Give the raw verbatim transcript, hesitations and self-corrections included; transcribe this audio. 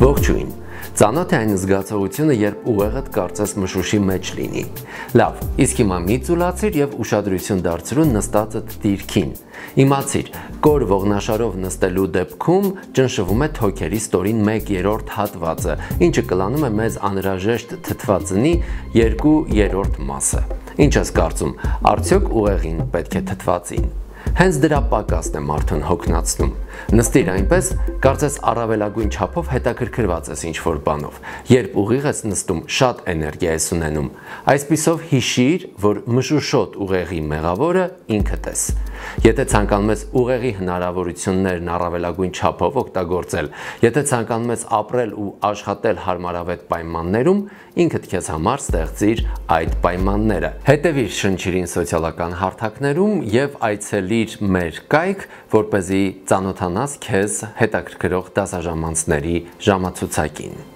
Ողջույն, ծանոթ է այն զգացողությունը, երբ ուղեղդ կարծես մշուշի մեջ լինի։ Լավ, իսկ հիմա մի ծուլացիր եւ ուշադրություն դարձրու նստածդ դիրքին։ Իմացիր, կոր ողնաշարով նստելու դեպքում ճնշվում է թոքերի ստորին մեկ երրորդ հատվածը, ինչը կլանում է մեզ անհրաժեշտ թթվածնի երկու երրորդ մասը։ Ինչ ես կարծում, արդյոք ուղեղին պետք է թթվածին։ Հենց դրա պակասն է մարդուն հոգնածնում։ Նստիր այնպես, կարծես առավելագույն չափով հետաքրքրված ես ինչ-որ բանով։ Երբ ուղիղ ես նստում, շատ էներգիա ես ունենում։ Այսպիսով հիշիր, որ մշուշոտ ուղեղի մեղավորը ինքդ ես։ Եթե ցանկանում ես ուղեղի հնարավորություններն առավելագույն չափով օգտագործել, եթե ցանկանում ես ապրել ու աշխատել հարմարավետ պայմաններում, ինքդ քեզ համար ստեղծիր այդ պայմանները։ Հետևիր շնչիրին սոցիալական հարթակներում եւ այցելիր մեր կայք, որպեսզի ծանոթանաս քեզ հետաքրքրող դասաժամանցների ժամացուցակին։